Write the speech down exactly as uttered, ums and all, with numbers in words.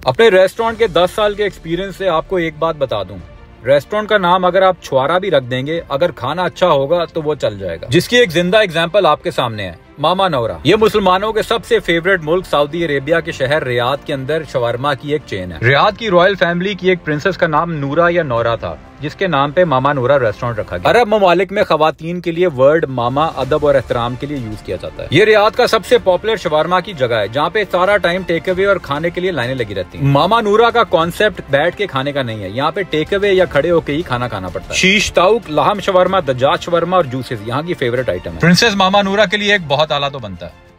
अपने रेस्टोरेंट के दस साल के एक्सपीरियंस से आपको एक बात बता दूं, रेस्टोरेंट का नाम अगर आप छुआरा भी रख देंगे, अगर खाना अच्छा होगा तो वो चल जाएगा। जिसकी एक जिंदा एग्जांपल आपके सामने है, मामा नौरा। ये मुसलमानों के सबसे फेवरेट मुल्क सऊदी अरेबिया के शहर रियाद के अंदर शवरमा की एक चेन है। रियाद की रॉयल फैमिली की एक प्रिंसेस का नाम नूरा या नौरा था, जिसके नाम पे मामा नूरा रेस्टोरेंट रखा गया। अरब ममालिक में खवातीन के लिए वर्ड मामा अदब और एहतराम के लिए यूज किया जाता है। ये रियाद का सबसे पॉपुलर शवरमा की जगह है, जहाँ पे सारा टाइम टेक अवे और खाने के लिए लाइनें लगी रहती हैं। मामा नूरा का कॉन्सेप्ट बैठ के खाने का नहीं है, यहाँ पे टेक अवे या खड़े होके ही खाना खाना पड़ता है। शीश ताउक, लाहम शवरमा, दजाज शवरमा और जूसेस यहाँ की फेवरेट आइटम है। प्रिंसेस मामा नूरा के लिए एक बहुत आला तो बनता है।